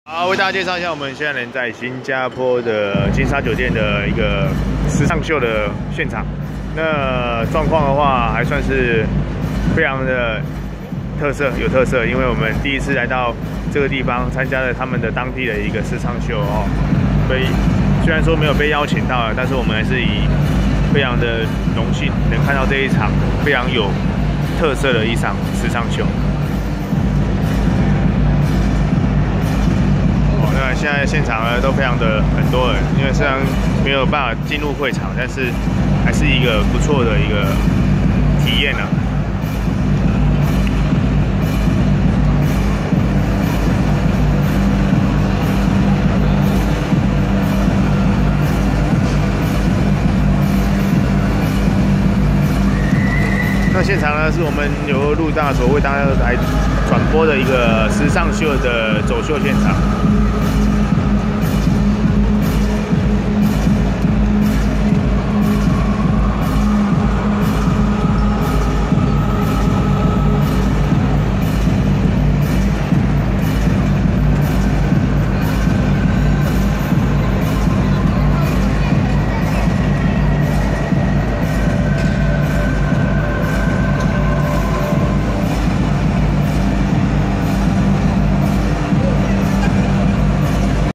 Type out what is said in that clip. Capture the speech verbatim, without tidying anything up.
好，为大家介绍一下，我们现在人在新加坡的金沙酒店的一个时尚秀的现场。那状况的话，还算是非常的特色，有特色，因为我们第一次来到这个地方，参加了他们的当地的一个时尚秀哦。所以虽然说没有被邀请到，但是我们还是以非常的荣幸能看到这一场非常有特色的一场时尚秀。 那现在现场呢都非常的很多人，因为虽然没有办法进入会场，但是还是一个不错的一个体验呢、啊。那现场呢是我们由陆大所为大家来转播的一个时尚秀的走秀现场。